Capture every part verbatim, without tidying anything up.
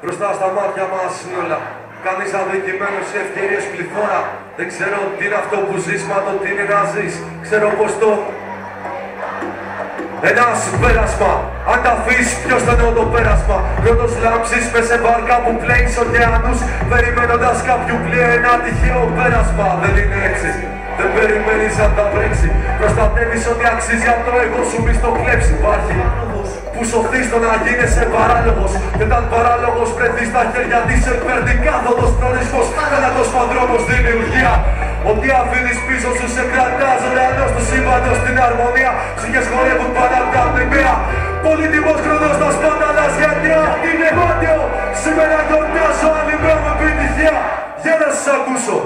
Μπροστά στα μάτια μας είναι όλα. Κανείς αδικημένος σε ευκαιρίες πληθώρα. Δεν ξέρω τι είναι αυτό που ζεις, μα το τι είναι να ζεις. Ξέρω πως το... Ένα πέρασμα, αν τα αφήσεις ποιος θα είναι το πέρασμα. Πρώτος λάμψεις μες σε βάρκα που πλέει στους ωκεανούς, περιμένοντας κάποιου πλοίο ένα τυχαίο πέρασμα. Δεν είναι έτσι, δεν περιμένεις να τα βρέξει. Προστατεύεις ό,τι αξίζει από το εγώ σου, μη στο κλέψει. Υπάρχει που σωθείς το να γίνεσαι παράλογος. Και όταν παράλογος βρεθείς στα χέρια της εκπερδικάδοδος προορισμός, θάνατος παντρόμος δημιουργία. Ότι αφήνεις πίσω σου σε κρατά ζωντανός του σύμπαντος στην αρμονία. Ψυχές χορεύουν πάντα απ' τα μνημεία. Πολύτιμος χρονός τα σπάνταλας γιατριά. Είναι μάτιο, σήμερα γιορτάζω άλλη με επιτυχία. Για να σας ακούσω.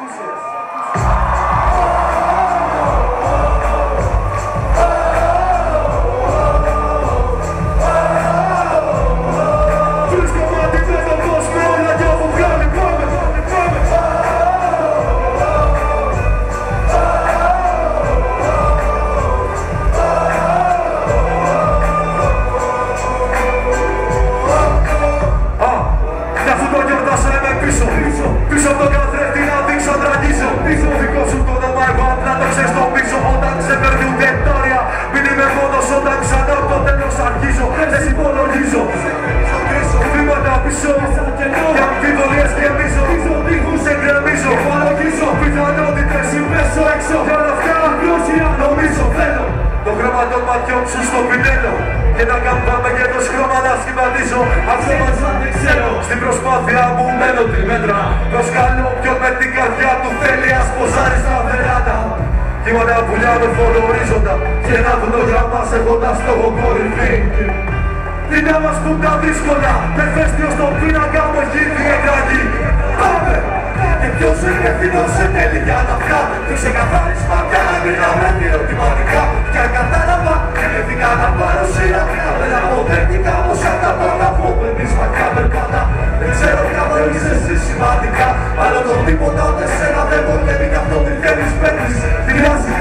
Πίσω από τον καθρέφτη να δείξω να τραγίσω. Πίσω δικό σου το όνομα εγώ απλά το ξέρεις το πίσω. Όταν σε παίρνει ούτε εκτόρια. Μην είμαι μόνος όταν ξανά το τέλος αρχίζω. Δεν υπολογίζω βήματα πίσω. Για αμφιβολίες γεμίζω. Τείχους εγκρεμίζω. Υπολογίζω πιθανότητες συμπέσω έξω. Για όλα αυτά απλώσια νομίζω. Θέλω το χρώμα των ματιών σου στο πινέλο. Και να καμπάμε και το σκρώμα να σχηματίζω. Αυτό μας δεν ξέρω. Στην προσπάθεια μου μένω τη μέτρα. Προσκαλώ ποιον με την καρδιά του θέλει ας ποζάρει στα βεράτα. Κύματα πουλιά με φορορίζοντα. Και ένα βουνό μας έχοντας στόχο κορυφή. Τι να μας πουν τα δύσκολα. Μεφέστιο στον πίνακα μου έχει διεκραγεί. Πάμε! Και ποιος είναι ευθυνός σε τέλει για τα αυτά. Τι ξεκαθάρισμα πια να μιλάμε ερωτηματικά. Και αν κατάλαβα, ελεύθηκα να πάρω σειρά. Δεν αποδέχτηκα πως αν τα πάντα από πέντε μακριά περπάτα. Δεν ξέρω ποια μπορείς εσύ σημαντικά. Άλλο το τίποτα ούτε σένα δεν βολεύει κι αυτό τι θέλεις παίρνεις. Τι